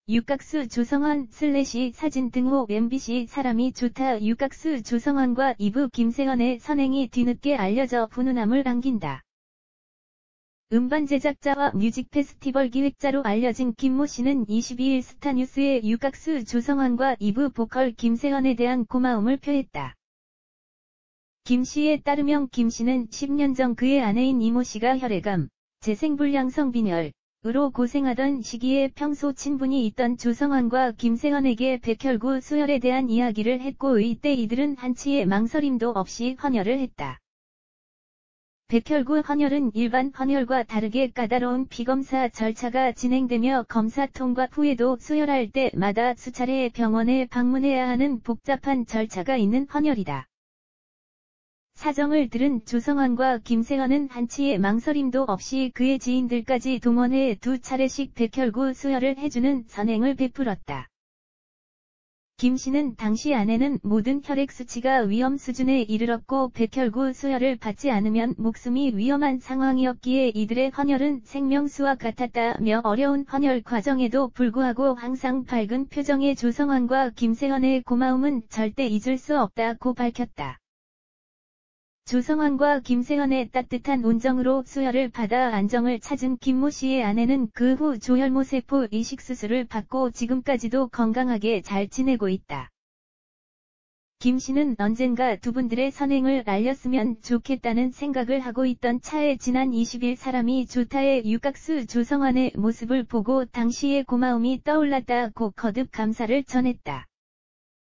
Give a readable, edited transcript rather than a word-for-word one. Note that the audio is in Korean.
육각수 조성원 사진 등호 MBC 사람이 좋다. 육각수 조성원과 이브 김세헌의 선행이 뒤늦게 알려져 훈훈함을 안긴다. 음반 제작자와 뮤직 페스티벌 기획자로 알려진 김모 씨는 22일 스타뉴스에 육각수 조성원과 이브 보컬 김세헌에 대한 고마움을 표했다. 김 씨에 따르면 김 씨는 10년 전 그의 아내인 이모 씨가 혈액암, 재생불량성 빈혈으로 고생하던 시기에 평소 친분이 있던 조성원과 김세헌에게 백혈구 수혈에 대한 이야기를 했고 이때 이들은 한치의 망설임도 없이 헌혈을 했다. 백혈구 헌혈은 일반 헌혈과 다르게 까다로운 피검사 절차가 진행되며 검사 통과 후에도 수혈할 때마다 수차례 병원에 방문해야 하는 복잡한 절차가 있는 헌혈이다. 사정을 들은 조성원과 김세헌은 한치의 망설임도 없이 그의 지인들까지 동원해 2차례씩 백혈구 수혈을 해주는 선행을 베풀었다. 김 씨는 당시 아내는 모든 혈액 수치가 위험 수준에 이르렀고 백혈구 수혈을 받지 않으면 목숨이 위험한 상황이었기에 이들의 헌혈은 생명수와 같았다며 어려운 헌혈 과정에도 불구하고 항상 밝은 표정의 조성원과 김세헌의 고마움은 절대 잊을 수 없다고 밝혔다. 조성원과 김세헌의 따뜻한 온정으로 수혈을 받아 안정을 찾은 김모 씨의 아내는 그 후 조혈모 세포 이식 수술을 받고 지금까지도 건강하게 잘 지내고 있다. 김 씨는 언젠가 두 분들의 선행을 알렸으면 좋겠다는 생각을 하고 있던 차에 지난 20일 사람이 좋다의 육각수 조성원의 모습을 보고 당시의 고마움이 떠올랐다고 거듭 감사를 전했다.